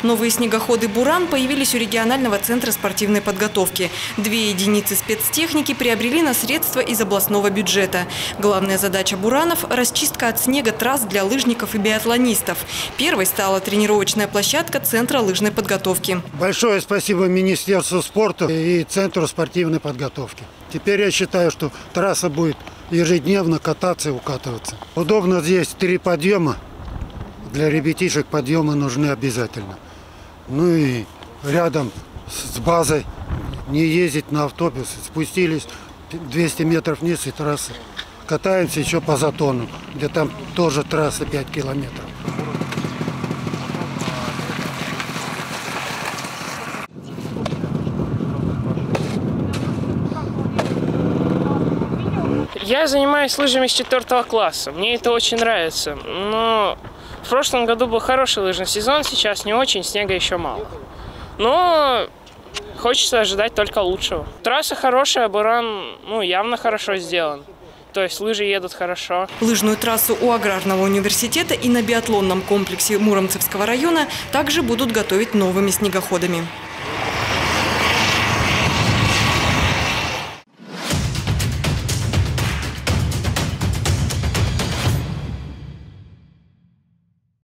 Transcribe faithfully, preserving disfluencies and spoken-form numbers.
Новые снегоходы «Буран» появились у регионального центра спортивной подготовки. Две единицы спецтехники приобрели на средства из областного бюджета. Главная задача «Буранов» – расчистка от снега трасс для лыжников и биатлонистов. Первой стала тренировочная площадка Центра лыжной подготовки. Большое спасибо Министерству спорта и Центру спортивной подготовки. Теперь я считаю, что трасса будет ежедневно кататься и укатываться. Удобно, здесь три подъема. Для ребятишек подъемы нужны обязательно. Ну и рядом с базой не ездить на автобусе. Спустились двести метров вниз и трасса. Катаемся еще по Затону, где там тоже трасса пять километров. Я занимаюсь лыжами с четвертого класса. Мне это очень нравится. Но в прошлом году был хороший лыжный сезон, сейчас не очень, снега еще мало. Но хочется ожидать только лучшего. Трасса хорошая, Буран ну, явно хорошо сделан. То есть лыжи едут хорошо. Лыжную трассу у Аграрного университета и на биатлонном комплексе Муромцевского района также будут готовить новыми снегоходами.